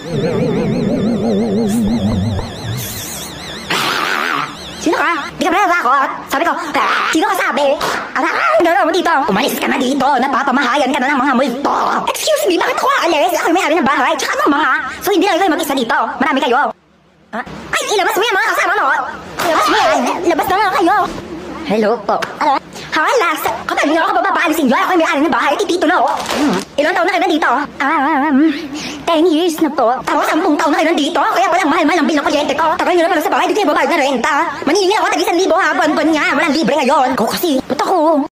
Sino ka? Di ka ba natakot? Sabi ko, sino ka sabi? Ano mo dito? Umalis ka na dito. Napapamahayan ka na ng mga multo. Excuse me, bakit ako aalis? Ako yung may-ari ng bahay. Tsaka ano mga? So hindi lang kayo mag-isa dito. Marami kayo. Ay, ilabas mo yung mga kasama mo. Ilabas mo yan. Labas na nga kayo. Hello po. Ano? Hala, kapag hindi ako papapaalisin nyo, ako yung may-ari ng bahay. Titulo. Ilang taon na kayo nandito? 10 years na po. Tapos 10 taon na kayo nandito. Kaya palang mahal-mahal ang bill ng kuryente ko. Tagal nyo na pala sa bahay, dito yung babayad na renta. Maningin ako tag 1,000 ha, buwan-buwan nga. Walang libre ngayon. Ko kasi, ba't ako?